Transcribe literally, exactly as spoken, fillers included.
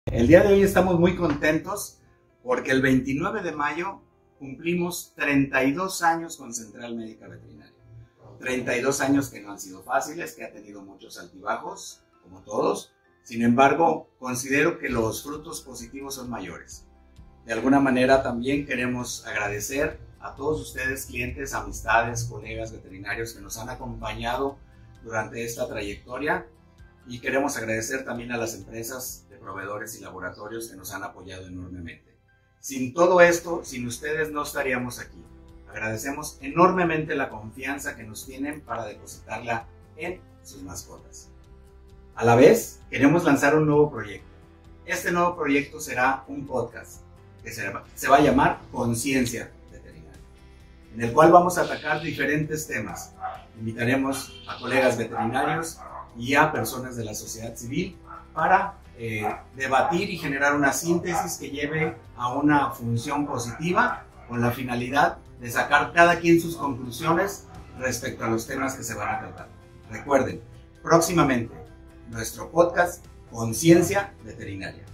El día de hoy estamos muy contentos porque el veintinueve de mayo cumplimos treinta y dos años con Central Médica Veterinaria. treinta y dos años que no han sido fáciles, que ha tenido muchos altibajos, como todos. Sin embargo, considero que los frutos positivos son mayores. De alguna manera también queremos agradecer a todos ustedes, clientes, amistades, colegas veterinarios que nos han acompañado durante esta trayectoria, y queremos agradecer también a las empresas de proveedores y laboratorios que nos han apoyado enormemente. Sin todo esto, sin ustedes no estaríamos aquí. Agradecemos enormemente la confianza que nos tienen para depositarla en sus mascotas. A la vez, queremos lanzar un nuevo proyecto. Este nuevo proyecto será un podcast que se va a llamar Conciencia Veterinaria, en el cual vamos a atacar diferentes temas. Invitaremos a colegas veterinarios y a personas de la sociedad civil para eh, debatir y generar una síntesis que lleve a una función positiva, con la finalidad de sacar cada quien sus conclusiones respecto a los temas que se van a tratar. Recuerden, próximamente nuestro podcast Conciencia Veterinaria.